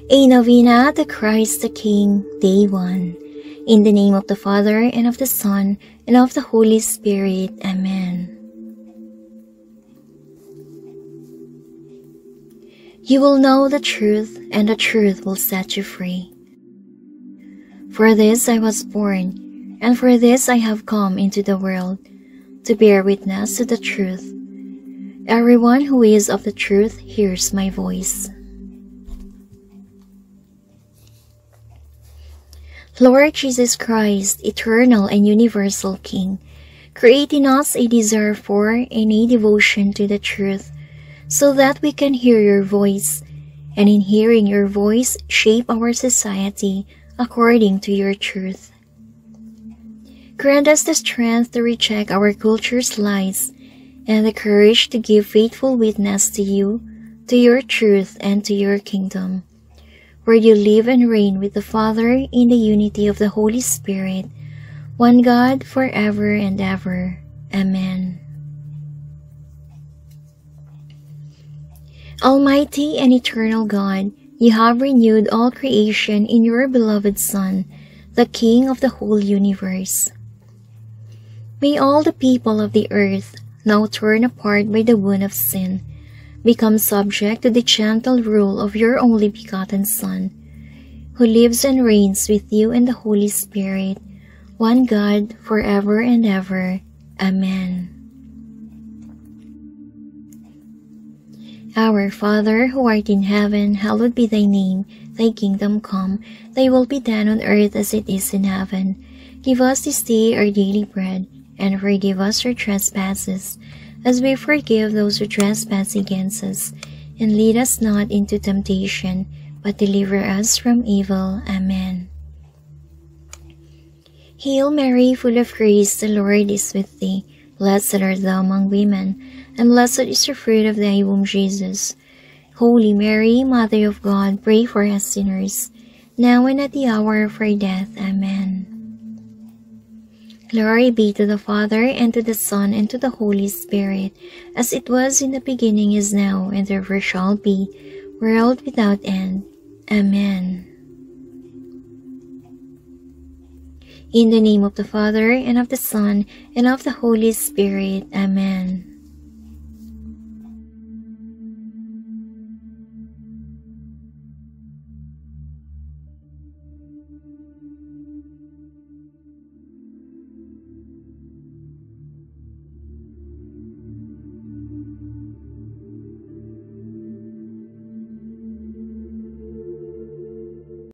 A Novena to Christ the King, Day 1. In the name of the Father, and of the Son, and of the Holy Spirit. Amen. You will know the truth, and the truth will set you free. For this I was born, and for this I have come into the world, to bear witness to the truth. Everyone who is of the truth hears my voice. Lord Jesus Christ, eternal and universal King, create in us a desire for and a devotion to the truth, so that we can hear your voice, and in hearing your voice, shape our society according to your truth. Grant us the strength to reject our culture's lies, and the courage to give faithful witness to you, to your truth, and to your kingdom, where you live and reign with the Father in the unity of the Holy Spirit, one God, forever and ever. Amen. Almighty and eternal God, you have renewed all creation in your beloved Son, the King of the whole universe. May all the people of the earth, now torn apart by the wound of sin, become subject to the gentle rule of your only begotten Son, who lives and reigns with you and the Holy Spirit, one God, forever and ever. Amen. Our Father, who art in heaven, hallowed be thy name. Thy kingdom come, thy will be done on earth as it is in heaven. Give us this day our daily bread, and forgive us our trespasses, as we forgive those who trespass against us. And lead us not into temptation, but deliver us from evil. Amen. Hail Mary, full of grace, the Lord is with thee. Blessed art thou among women, and blessed is the fruit of thy womb, Jesus. Holy Mary, Mother of God, pray for us sinners, now and at the hour of our death. Amen. Glory be to the Father, and to the Son, and to the Holy Spirit, as it was in the beginning, is now, and ever shall be, world without end. Amen. In the name of the Father, and of the Son, and of the Holy Spirit. Amen.